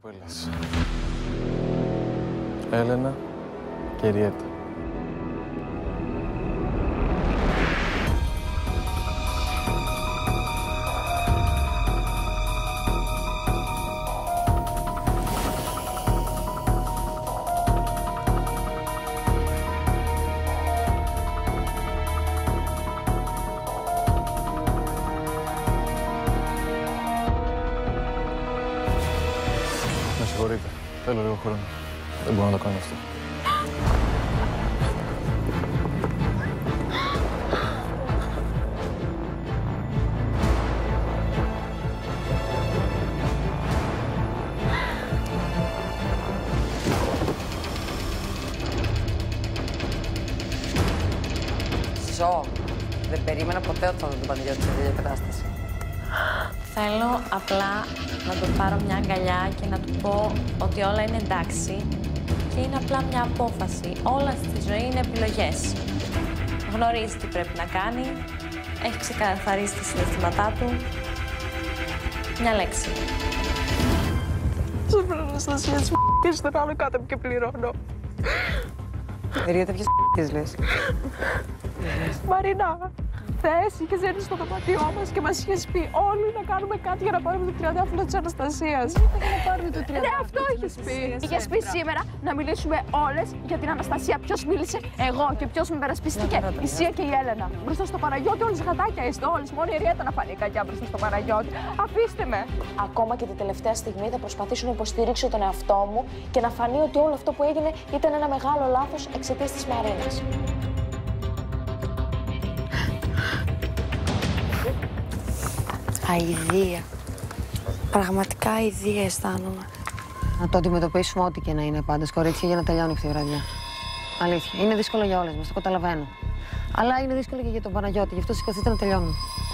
κοπέλες. Έλενα και Ριέτα. Με συγχωρείτε. Θέλω λίγο χρόνο. Δεν μπορώ να το κάνω αυτό. Ζω. Δεν περίμενα ποτέ ότι θα δω τον Παναγιώτη σε τέτοια κατάσταση. Θέλω απλά να του πάρω μια αγκαλιά και να του πω ότι όλα είναι εντάξει και είναι απλά μια απόφαση. Όλα στη ζωή είναι επιλογές. Γνωρίζει τι πρέπει να κάνει, έχει ξεκαθαρίσει τα συναισθήματά του. Μια λέξη. Σε βρω, Αναστασία, σου πεις τον άλλο κάτω μου και πληρώνω. Ριέτα, ποιες p***ες λες? Μαρίνα, θες, είχες έρθει στο δωμάτιό μας και μας είχες πει όλοι να κάνουμε κάτι για να πάρουμε το τριαντάφυλλο της Αναστασίας. Να πάρουμε το τριαντάφυλλο. Ναι, αυτό είχες πει. Είχες πει σήμερα να μιλήσουμε όλες για την Αναστασία. Ποιος μίλησε? Εγώ. Και ποιος με περασπίστηκε? Η Σία και η Έλενα. Μπροστά στο Παναγιώτη, όλες γατάκια είστε όλες. Μόνο η Ριέτα να φανεί κακιά μπροστά στο Παναγιώτη. Αφήστε με. Ακόμα και την τελευταία στιγμή θα προσπαθήσω να υποστηρίξω τον εαυτό μου και να φανεί ότι όλο αυτό που έγινε ήταν ένα μεγάλο λάθος εξαιτίας της Μαρίνας. Αηδία. Πραγματικά αηδία αισθάνομαι. Να το αντιμετωπίσουμε ό,τι και να είναι πάντως, κορίτσια, για να τελειώνει αυτή η βραδιά. Αλήθεια. Είναι δύσκολο για όλες μας, το καταλαβαίνω. Αλλά είναι δύσκολο και για τον Παναγιώτη, γι' αυτό σηκωθείτε να τελειώνουμε.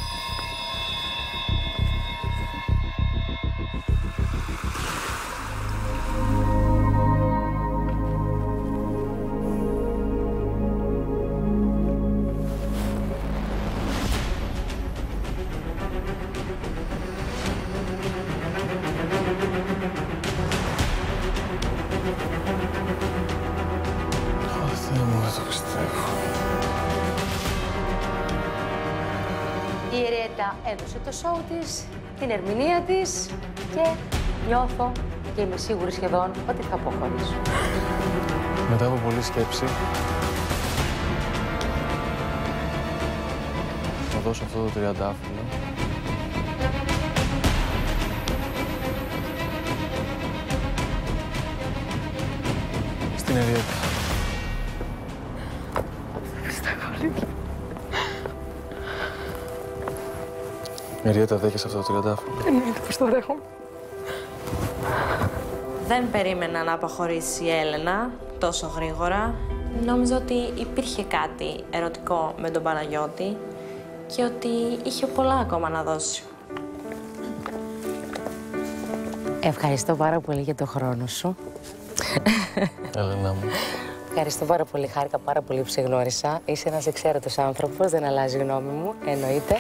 Θεέ μου, δεν το πιστεύω. Η Ριέτα έδωσε το σόου της, την ερμηνεία της και νιώθω και είμαι σίγουρη σχεδόν ότι θα αποχωρήσω. Μετά από πολλή σκέψη, θα δώσω αυτό το τριαντάφυλλο στην Ριέτα. Ριέτα, δέχεσαι αυτό το τριαντάφυλλο? Εννοείται πως το δέχομαι. Δεν περίμενα να αποχωρήσει η Έλενα τόσο γρήγορα. Νόμιζα ότι υπήρχε κάτι ερωτικό με τον Παναγιώτη και ότι είχε πολλά ακόμα να δώσει. Ευχαριστώ πάρα πολύ για τον χρόνο σου. Έλενα μου. Ευχαριστώ πάρα πολύ. Χάρηκα πάρα πολύ που σε γνώρισα. Είσαι ένας εξαίρετος άνθρωπος, δεν αλλάζει η γνώμη μου, εννοείται.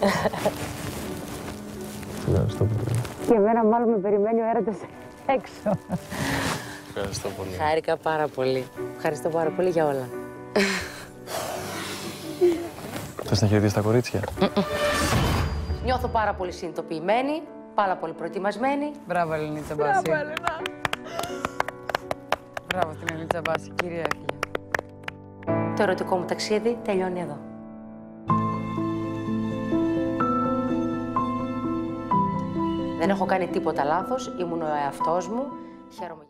Ευχαριστώ πολύ. Και εμένα μάλλον με περιμένει ο έρωτας έξω. Ευχαριστώ πολύ. Χάρηκα πάρα πολύ. Ευχαριστώ πάρα πολύ για όλα. Θες να χαιρετήσεις τα κορίτσια? Νιώθω πάρα πολύ συνειδητοποιημένη, πάρα πολύ προετοιμασμένη. Μπράβο, Ελληνίτσα Μπάση. Μπράβο, Έλενα. Μπράβο στην Ελληνίτσα Μπάση, κυρία Έφυγε. Το ερωτικό μου ταξίδι τελειώνει εδώ. Δεν έχω κάνει τίποτα λάθος, ήμουν ο εαυτός μου. Χαίρομαι.